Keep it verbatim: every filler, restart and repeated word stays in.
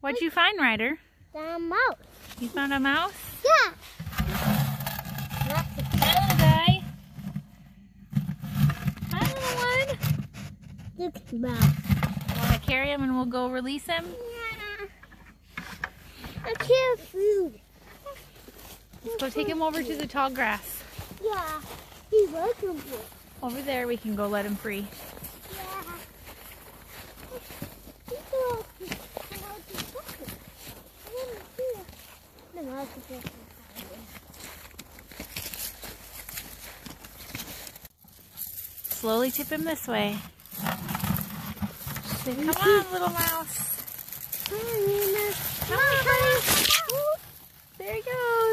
What'd you find, Ryder? The mouse. You found a mouse? Yeah. That's a little guy. Hi, little one. Look at the mouse. Want to carry him and we'll go release him? Yeah. I can't food. Let's go take him over to the tall grass. Yeah. He's welcome for it. Over there we can go let him free. Yeah. Slowly tip him this way. Say, come on, little mouse. Come on, buddy. There he goes.